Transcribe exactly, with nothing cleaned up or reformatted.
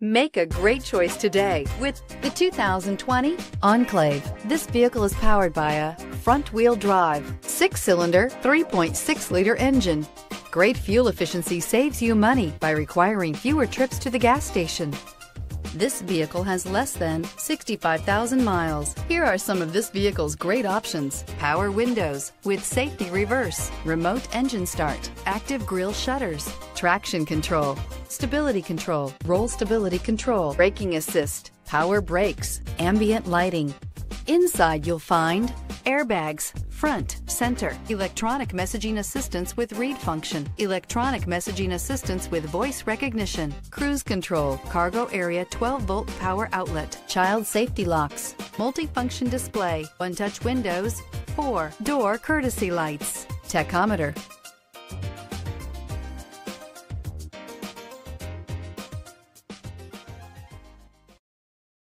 Make a great choice today with the two thousand twenty Enclave. This vehicle is powered by a front-wheel drive, six-cylinder, three point six liter engine. Great fuel efficiency saves you money by requiring fewer trips to the gas station. This vehicle has less than sixty-five thousand miles. Here are some of this vehicle's great options: power windows with safety reverse, remote engine start, active grille shutters, traction control, stability control, roll stability control, braking assist, power brakes, ambient lighting. Inside you'll find airbags, front, center, electronic messaging assistance with read function, electronic messaging assistance with voice recognition, cruise control, cargo area twelve volt power outlet, child safety locks, multifunction display, one-touch windows, four-door courtesy lights, tachometer.